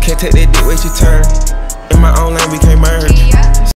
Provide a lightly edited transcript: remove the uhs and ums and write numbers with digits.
Can't take that dick, wait your turn. In my own lane, we can't